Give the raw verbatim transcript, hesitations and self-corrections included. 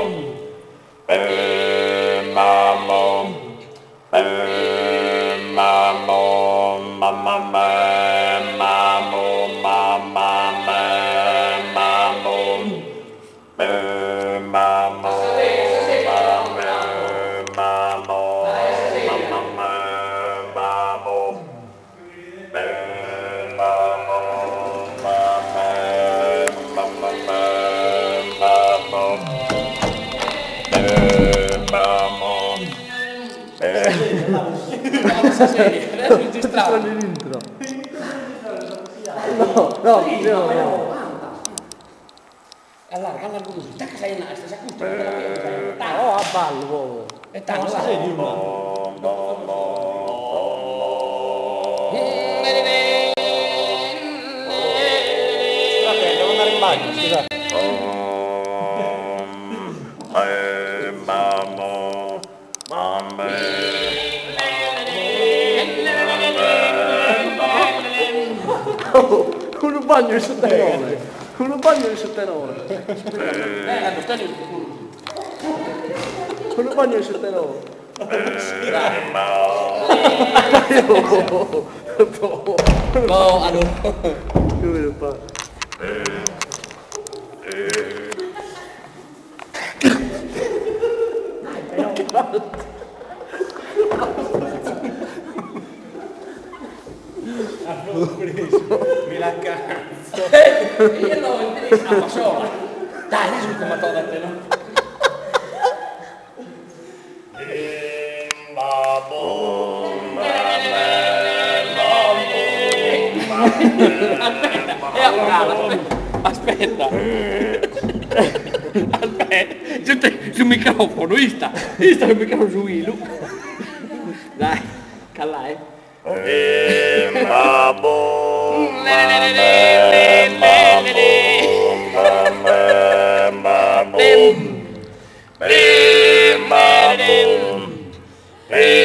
Registrare l'intro. No, no, no, no. Allarga, allarga così. Tacca sei in alto, sei accuto della pianta. Oh, a ballo. E tanto la sei di Devo andare in bagno, scusate. Con un bagno di sottenone, con un bagno di sottenone, con un bagno di sottenone. No, allora. Come lo fa? Mi la cazzo. Io no, ah, ma sola. Dai, adesso come to da te, no? Aspetta, e allora, aspetta. Aspetta, senti sul microfono, vista? Vista sul microfono su Ilu. Dai, calla, eh. Hey